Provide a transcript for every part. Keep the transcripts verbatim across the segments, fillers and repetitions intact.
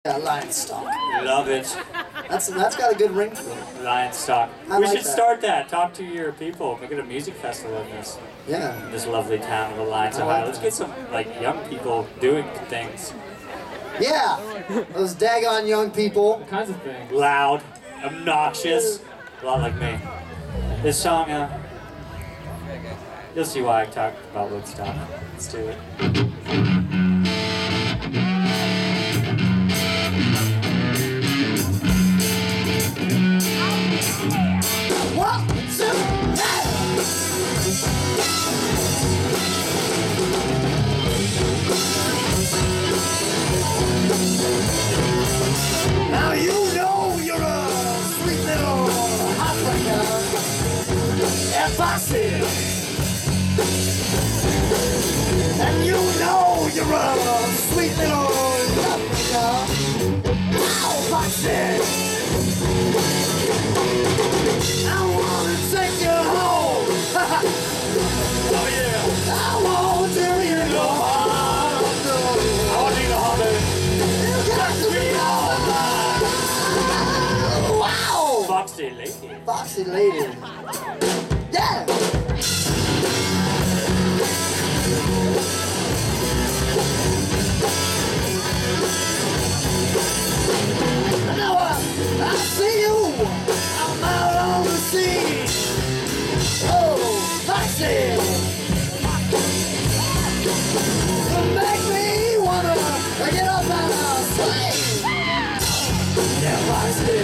Yeah, Lionstock. Love it. That's that's got a good ring to it. Lionstock. I we like should that. start that. Talk to your people. Make it a music festival in this Yeah. in this lovely town of Alliance, I like Ohio. Let's that. get some like young people doing things. Yeah. Those daggone young people. All kinds of things. Loud, obnoxious, a lot like me. This song, uh, you'll see why I talk about Woodstock. Let's do it. One, two, hey! Now you know you're a sweet little heartbreaker. If I said, and you know you're a sweet little heartbreaker. Now if I said, I wanna take you home. Oh yeah! I want to hear your heart. I want you to hum it. You got to be all mine. Wow! Foxy Lady. Foxy lady. Yeah! Now uh, I see you. I'm out on the sea. Oh, Foxy. Make me wanna get up and swing. Yeah, Foxy.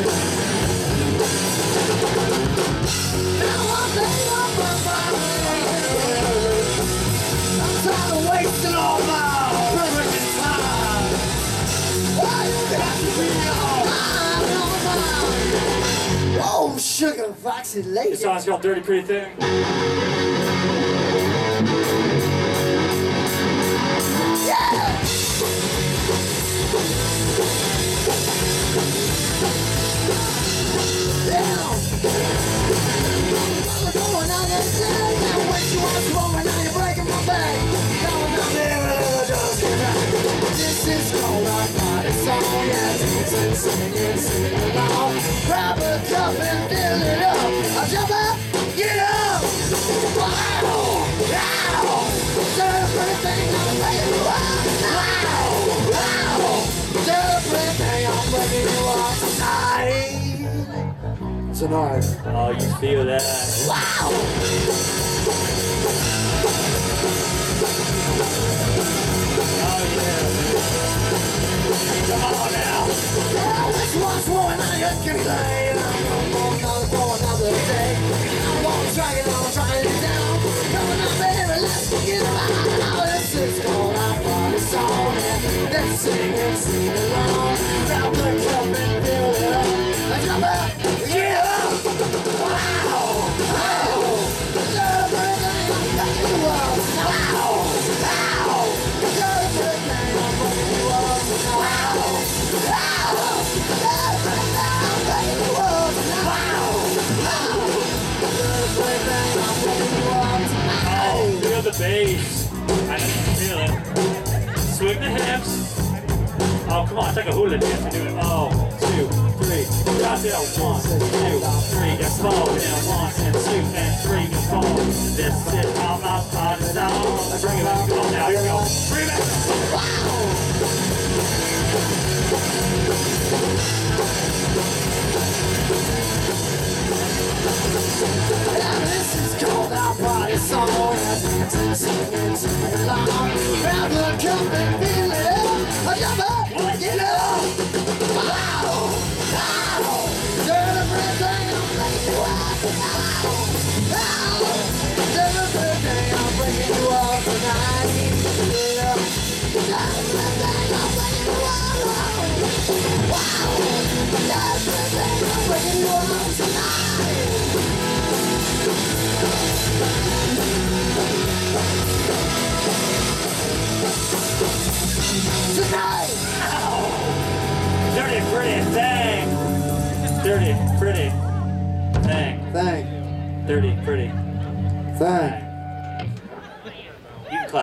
Now I'm laying on my mind. I'm tired of wasting all my precious time. Why you got to be all mine, all mine? Oh, sugar, Foxy lady. This song's called Dirty Pretty Thing. Yeah! Yeah! I'm going on this day. Now what you want to want, now you're breaking my back. Going on there, just get back. This is called our party song. Yeah, dancing, singing, singing along. Grab a cup and fill it up. I'll jump up, get up. Wow! Wow! Everything I'm breaking you up. Wow! Wow! Everything I'm breaking you up tonight. Tonight. Oh, you feel that? Wow! Oh yeah! Come on now! Yeah, this one's for another good day. I'm going on for another day. I'm gonna drag it on, drag it down. Coming up, baby, let's get it right. Now this is called our party song. And let's sing and sing along. Grab the cup and fill it up. Let's jump up, get up. Wow! Wow! Everything I'm breaking you up. Wow! Wow! Everything I'm breaking you up. Wow! Wow! Everything I'm breaking you up. Wow! Wow! Everything I'm breaking you up. Oh, feel the bass. I can feel it. Swing the hips. Oh, come on, it's like a hula dance. We do it. Oh, two, three. Drop it. One, two, three. And slow. And one, and two, and three. And four. This is how my party sounds. Bring it back. Come on now. Here we go. Bring it back. Wow! Yeah, this is called our party song. Dancing, singing, singing along. Grab the cup and fill it up. Jump up, get up. Wow, wow. Everything I'm breaking you up. Wow, wow. Everything I'm breaking you up tonight. Yeah. Everything I'm breaking you up. Wow, everything I'm breaking you up tonight. Tonight! Dirty, pretty thing. Dirty, pretty thing. Thing. Dirty, pretty Thing.